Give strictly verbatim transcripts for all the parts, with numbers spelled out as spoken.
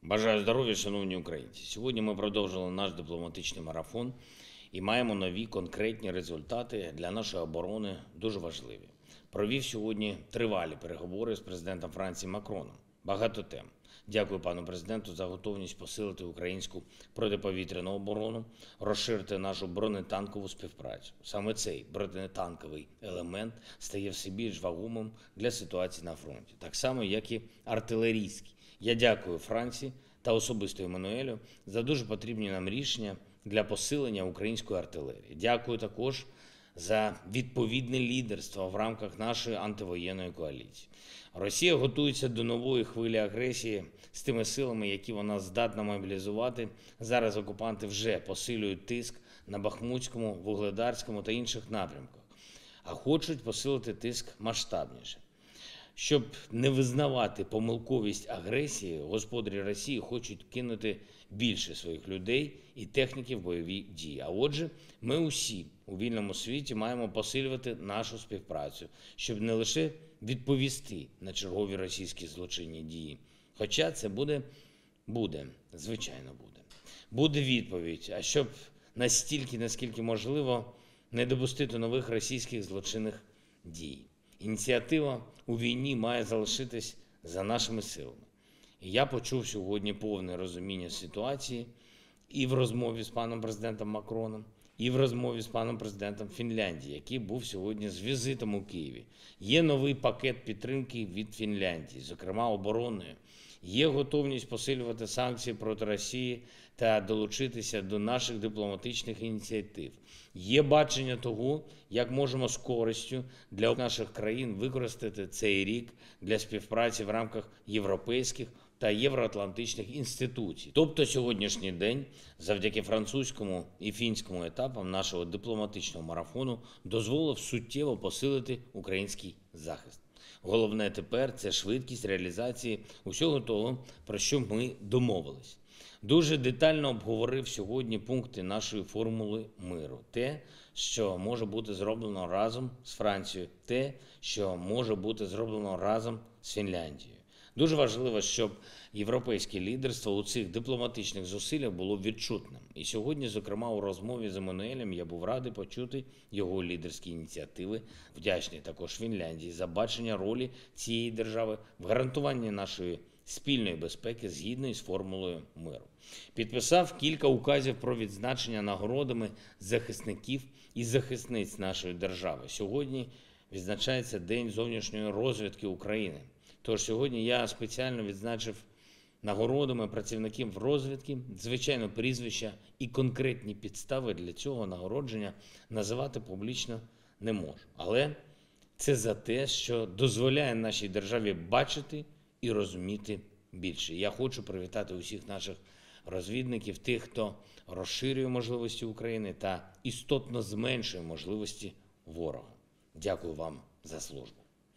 Бажаю здоров'я, шановні українці. Сьогодні ми продовжили наш дипломатичний марафон і маємо нові конкретні результати для нашої оборони, дуже важливі. Провів сьогодні тривалі переговори з президентом Франції Макроном. Багато тем. Дякую пану президенту за готовність посилити українську протиповітряну оборону, розширити нашу бронетанкову співпрацю. Саме цей бронетанковий елемент стає все більш вагомим для ситуації на фронті, так само, як і артилерійський. Я дякую Франції та особисто Еммануелю за дуже потрібні нам рішення для посилення української артилерії. Дякую також за відповідне лідерство в рамках нашої антивоєнної коаліції. Росія готується до нової хвилі агресії з тими силами, які вона здатна мобілізувати. Зараз окупанти вже посилюють тиск на Бахмутському, Вугледарському та інших напрямках, а хочуть посилити тиск масштабніше. Щоб не визнавати помилковість агресії, господарі Росії хочуть кинути більше своїх людей і техніки в бойові дії. А отже, ми усі у вільному світі маємо посилювати нашу співпрацю, щоб не лише відповісти на чергові російські злочинні дії. Хоча це буде, буде, звичайно буде. Буде відповідь, а щоб настільки, наскільки можливо, не допустити нових російських злочинних дій. Ініціатива у війні має залишитись за нашими силами. І я почув сьогодні повне розуміння ситуації і в розмові з паном президентом Макроном, і в розмові з паном президентом Фінляндії, який був сьогодні з візитом у Києві. Є новий пакет підтримки від Фінляндії, зокрема оборонної. Є готовність посилювати санкції проти Росії та долучитися до наших дипломатичних ініціатив. Є бачення того, як можемо з користю для наших країн використати цей рік для співпраці в рамках європейських та євроатлантичних інституцій. Тобто сьогоднішній день, завдяки французькому і фінському етапам нашого дипломатичного марафону, дозволив суттєво посилити український захист. Головне тепер – це швидкість реалізації усього того, про що ми домовились. Дуже детально обговорив сьогодні пункти нашої формули миру. Те, що може бути зроблено разом з Францією, те, що може бути зроблено разом з Фінляндією. Дуже важливо, щоб європейське лідерство у цих дипломатичних зусиллях було відчутним. І сьогодні, зокрема, у розмові з Еммануелем я був радий почути його лідерські ініціативи. Вдячний також Фінляндії за бачення ролі цієї держави в гарантуванні нашої спільної безпеки згідно із формулою миру. Підписав кілька указів про відзначення нагородами захисників і захисниць нашої держави. Сьогодні відзначається День зовнішньої розвідки України. Тож сьогодні я спеціально відзначив нагородами працівників розвідки, звичайно, прізвища і конкретні підстави для цього нагородження називати публічно не можу. Але це за те, що дозволяє нашій державі бачити і розуміти більше. Я хочу привітати усіх наших розвідників, тих, хто розширює можливості України та істотно зменшує можливості ворога. Дякую вам за службу.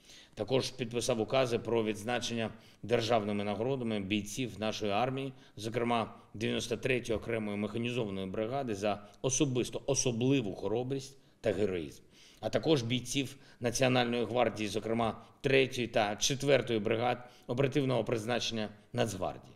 Також підписав укази про відзначення державними нагородами бійців нашої армії, зокрема дев'яносто третьої окремої механізованої бригади за особисто особливу хоробрість та героїзм, а також бійців Національної гвардії, зокрема третьої та четвертої бригад оперативного призначення Нацгвардії.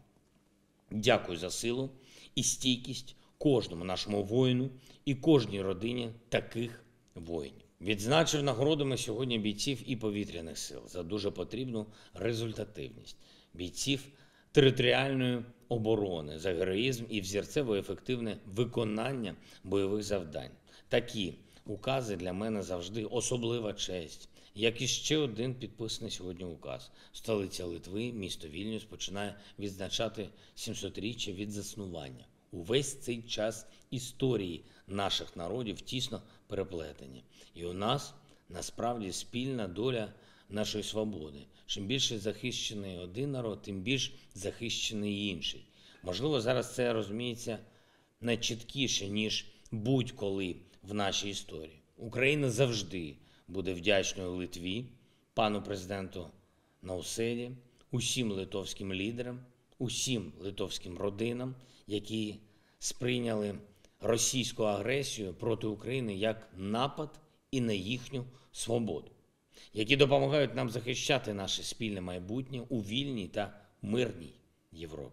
Дякую за силу і стійкість кожному нашому воїну і кожній родині таких воїнів. Відзначив нагородами сьогодні бійців і повітряних сил за дуже потрібну результативність, бійців територіальної оборони за героїзм і взірцево-ефективне виконання бойових завдань. Такі укази для мене завжди особлива честь. Як і ще один підписаний сьогодні указ. Столиця Литви, місто Вільнюс, починає відзначати сімсотріччя від заснування. Увесь цей час історії наших народів тісно переплетені. І у нас насправді спільна доля нашої свободи. Чим більше захищений один народ, тим більш захищений інший. Можливо, зараз це розуміється найчіткіше, ніж будь-коли в нашій історії. Україна завжди буде вдячною Литві, пану президенту Наусєді, усім литовським лідерам, усім литовським родинам, які сприйняли російську агресію проти України як напад і на їхню свободу, які допомагають нам захищати наше спільне майбутнє у вільній та мирній Європі.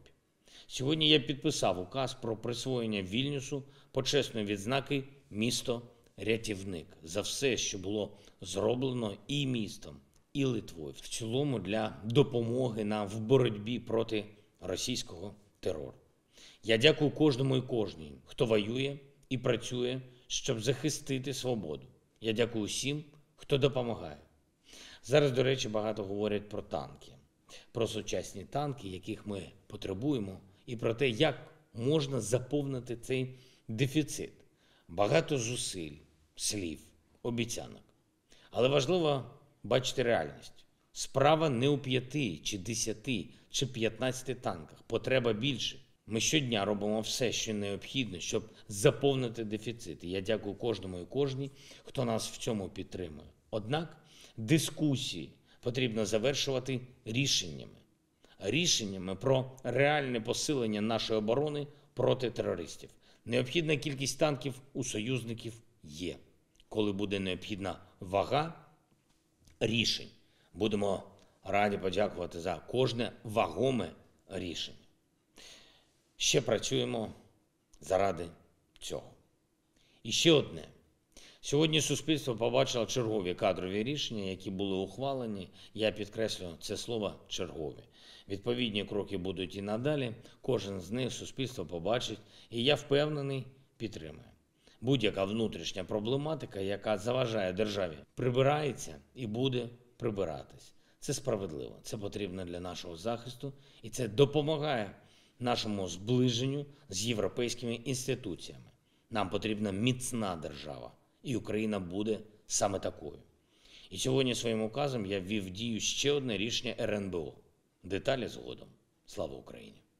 Сьогодні я підписав указ про присвоєння Вільнюсу почесної відзнаки «Місто-рятівник» за все, що було зроблено і містом, і Литвою в цілому для допомоги нам в боротьбі проти російського терору. Я дякую кожному і кожній, хто воює і працює, щоб захистити свободу. Я дякую всім, хто допомагає. Зараз, до речі, багато говорять про танки, про сучасні танки, яких ми потребуємо, і про те, як можна заповнити цей дефіцит. Багато зусиль, слів, обіцянок. Але важливо бачити реальність. Справа не у п'яти, чи десяти, чи п'ятнадцяти танках. Потреба більше. Ми щодня робимо все, що необхідно, щоб заповнити дефіцит. І я дякую кожному і кожній, хто нас в цьому підтримує. Однак дискусії потрібно завершувати рішеннями. Рішеннями про реальне посилення нашої оборони проти терористів. Необхідна кількість танків у союзників є. Коли буде необхідна вага рішень, будемо раді подякувати за кожне вагоме рішення. Ще працюємо заради цього. І ще одне. Сьогодні суспільство побачило чергові кадрові рішення, які були ухвалені. Я підкреслюю це слово «чергові». Відповідні кроки будуть і надалі. Кожен з них суспільство побачить, і я впевнений, підтримує. Будь-яка внутрішня проблематика, яка заважає державі, прибирається і буде прибиратись. Це справедливо, це потрібно для нашого захисту, і це допомагає нашому зближенню з європейськими інституціями. Нам потрібна міцна держава, і Україна буде саме такою. І сьогодні своїм указом я ввів в дію ще одне рішення РНБО. Деталі згодом. Слава Україні!